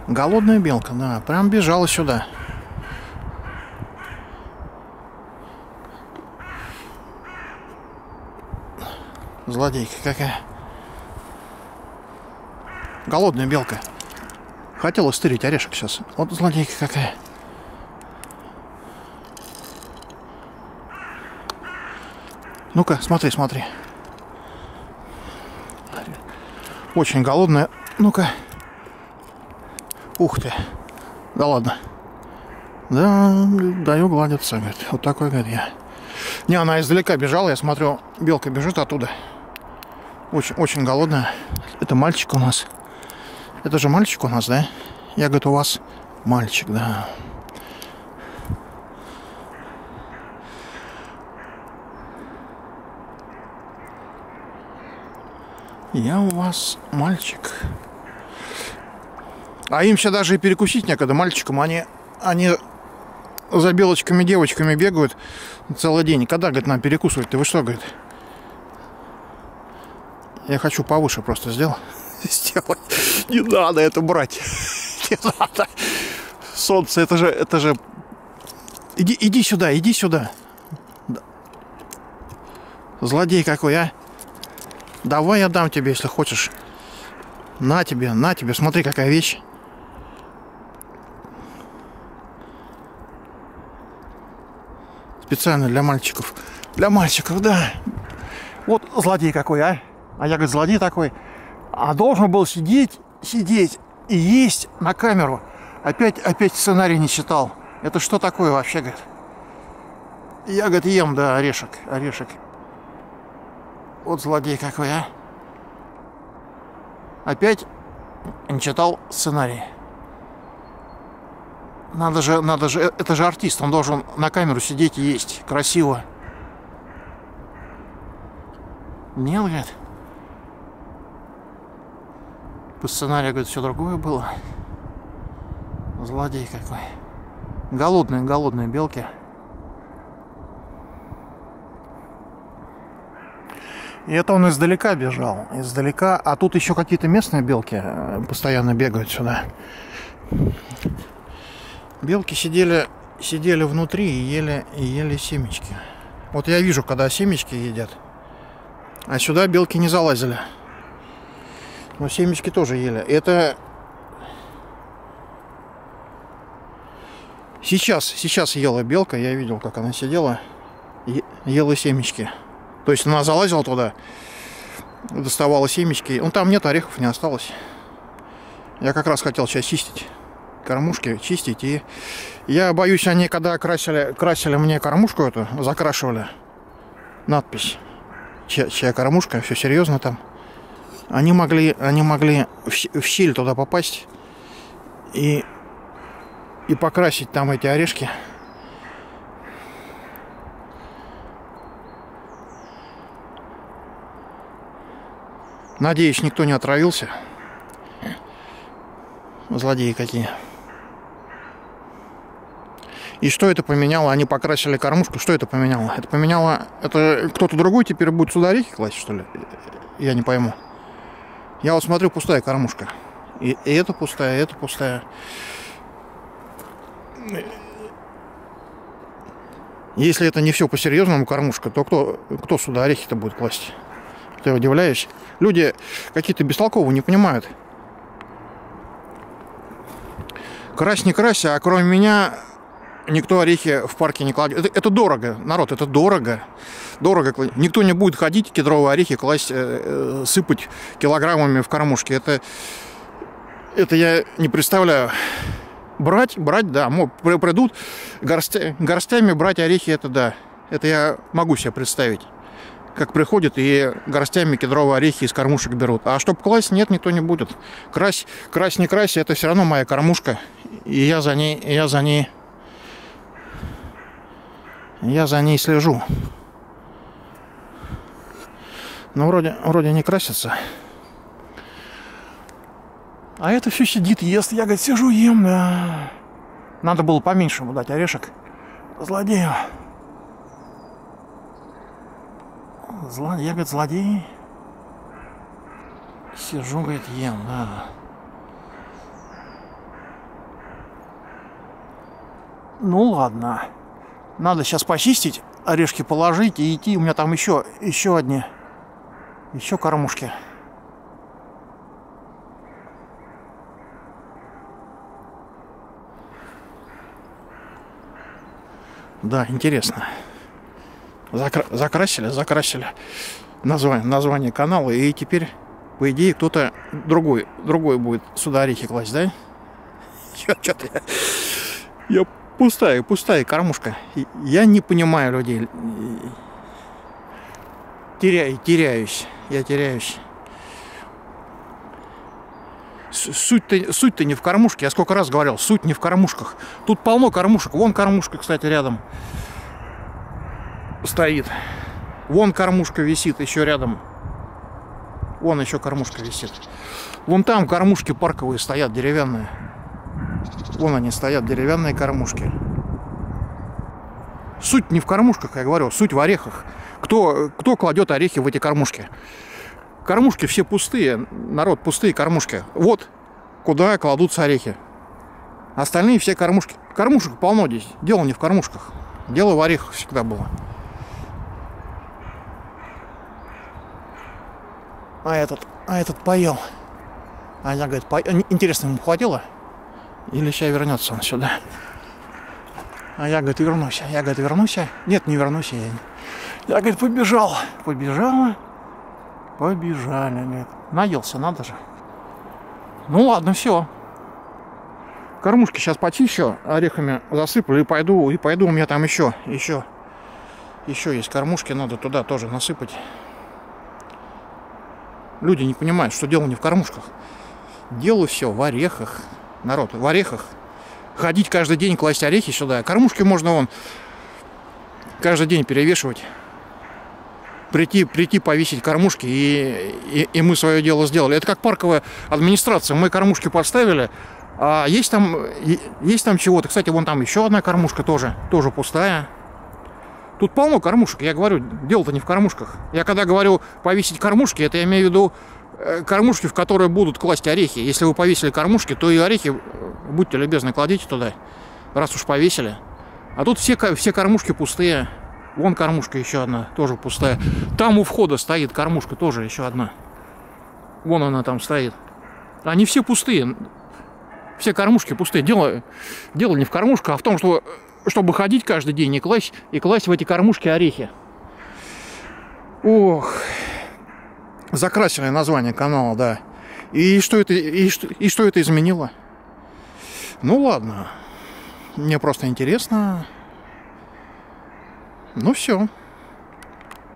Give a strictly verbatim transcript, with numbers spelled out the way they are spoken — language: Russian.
Голодная белка, да, прям бежала сюда. Злодейка какая. Голодная белка. Хотела стырить орешек сейчас. Вот злодейка какая. Ну-ка, смотри, смотри. Очень голодная. Ну-ка. Ух ты. Да ладно. Да, даю гладиться, говорит. Вот такой, говорит, я. Не, она издалека бежала, я смотрю, белка бежит оттуда. Очень, очень голодная. Это мальчик у нас. Это же мальчик у нас, да? Я, говорит, у вас мальчик, да. Я у вас мальчик. А им сейчас даже и перекусить некогда мальчикам. Они, они за белочками, девочками бегают целый день. Когда, говорит, нам перекусывать? Ты вы что, говорит? Я хочу повыше просто сделать. Сделать. Не надо это брать. Не надо. Солнце, это же, это же... Иди, иди сюда, иди сюда. Злодей какой, а? Давай я дам тебе, если хочешь. На тебе, на тебе. Смотри, какая вещь. Специально для мальчиков. Для мальчиков, да. Вот злодей какой, а? А я, говорит, злодей такой. А должен был сидеть, сидеть и есть на камеру. Опять, опять сценарий не читал. Это что такое вообще, говорит? Я, говорит, ем, да, орешек, орешек. Вот злодей какой, а? Опять не читал сценарий. Надо же, надо же, это же артист, он должен на камеру сидеть и есть. Красиво. Нет, говорит. По сценарию, говорит, все другое было. Злодей какой. Голодные, голодные белки. И это он издалека бежал. Издалека. А тут еще какие-то местные белки постоянно бегают сюда. Белки сидели, сидели внутри и ели, и ели семечки. Вот я вижу, когда семечки едят. А сюда белки не залазили. Но семечки тоже ели. Это... Сейчас, сейчас ела белка. Я видел, как она сидела. Ела семечки. То есть она залазила туда, доставала семечки. Ну, там нет орехов, не осталось. Я как раз хотел сейчас чистить кормушки, чистить. И я боюсь, они когда красили, красили мне кормушку эту, закрашивали, надпись, чья, чья кормушка, все серьезно там. Они могли, они могли в, в щель туда попасть и, и покрасить там эти орешки. Надеюсь, никто не отравился. Злодеи какие. И что это поменяло? Они покрасили кормушку. Что это поменяло? Это поменяло... Это кто-то другой теперь будет сюда орехи класть, что ли? Я не пойму. Я вот смотрю, пустая кормушка. И, и это пустая, и это пустая. Если это не все по-серьезному кормушка, то кто, кто сюда орехи-то будет класть? Я удивляюсь. Люди какие-то бестолковые, не понимают. Крась не крась, а кроме меня никто орехи в парке не кладет. Это, это дорого, народ, это дорого. Дорого. Никто не будет ходить кедровые орехи класть, э, сыпать килограммами в кормушки. Это, это я не представляю. Брать, брать, да, придут горстя, горстями брать орехи, это да. Это я могу себе представить. Как приходят и горстями кедровые орехи из кормушек берут. А чтоб класть, нет, никто не будет. Крась, крась, не крась, это все равно моя кормушка. И я за ней, я за ней, я за ней слежу. Но вроде, вроде не красится. А это все сидит, ест. Я, говорит, сижу, ем, да. Надо было поменьше ему дать орешек. Злодею. Зло... Я, говорит, злодей. Сижу, говорит, ем, да. Ну ладно. Надо сейчас почистить, орешки положить и идти. У меня там еще, еще одни, еще кормушки. Да, интересно. Закра... Закрасили, закрасили название, название канала, и теперь, по идее, кто-то другой, другой будет сюда орехи класть, да? Я, что-то я, я пустая, пустая кормушка. Я не понимаю людей. Теряю, теряюсь. Я теряюсь. Суть-то, суть-то не в кормушке. Я сколько раз говорил, суть не в кормушках. Тут полно кормушек. Вон кормушка, кстати, рядом стоит. Вон кормушка висит еще рядом. Вон еще кормушка висит. Вон там кормушки парковые стоят, деревянные. Вон они стоят, деревянные кормушки. Суть не в кормушках, я говорю, суть в орехах. Кто, кто кладет орехи в эти кормушки? Кормушки все пустые, народ, пустые кормушки. Вот куда кладутся орехи. Остальные все кормушки. Кормушек полно здесь. Дело не в кормушках. Дело в орехах всегда было. А этот, а этот поел. А я, говорит, поел. Интересно, ему хватило? Или сейчас вернется он сюда? А я, говорит, вернусь. Я, говорит, вернусь. Нет, не вернусь. Я, я говорит, побежал. Побежала. Побежали, говорит. Наелся, надо же. Ну ладно, все. Кормушки сейчас почищу, орехами засыплю и пойду, и пойду. У меня там еще, еще, еще есть кормушки, надо туда тоже насыпать. Люди не понимают, что дело не в кормушках. Дело все в орехах. Народ, в орехах. Ходить каждый день, класть орехи сюда. Кормушки можно вон каждый день перевешивать. Прийти, прийти повесить кормушки, и, и, и мы свое дело сделали. Это как парковая администрация. Мы кормушки подставили, а есть там, есть там чего-то. Кстати, вон там еще одна кормушка тоже, тоже пустая. Тут полно кормушек. Я говорю, дело-то не в кормушках. Я когда говорю повесить кормушки, это я имею в виду кормушки, в которые будут класть орехи. Если вы повесили кормушки, то и орехи, будьте любезны, кладите туда, раз уж повесили. А тут все, все кормушки пустые. Вон кормушка еще одна, тоже пустая. Там у входа стоит кормушка, тоже еще одна. Вон она там стоит. Они все пустые. Все кормушки пустые. Дело, дело не в кормушках, а в том, что, чтобы ходить каждый день и класть, и класть в эти кормушки орехи. Ох. Закрасили название канала, да. И что это, и что, и что это изменило? Ну ладно. Мне просто интересно. Ну все.